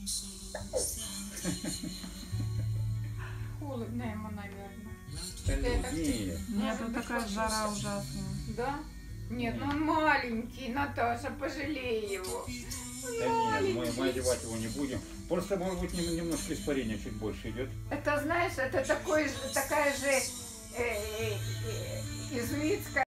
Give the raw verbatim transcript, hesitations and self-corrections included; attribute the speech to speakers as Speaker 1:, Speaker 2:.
Speaker 1: Холодно ему, наверное.
Speaker 2: Да
Speaker 1: Это
Speaker 2: нет.
Speaker 3: Нет, тут такая жара ужасная.
Speaker 1: Да? Нет, ну он маленький, Наташа, пожалей его. Он
Speaker 2: Да нет, мы,
Speaker 1: маленький.
Speaker 2: мы одевать его не будем. Просто, может быть, нем- немножко испарение чуть больше идет.
Speaker 1: Это, знаешь, это такой, же- такая же э, э, э, изуитская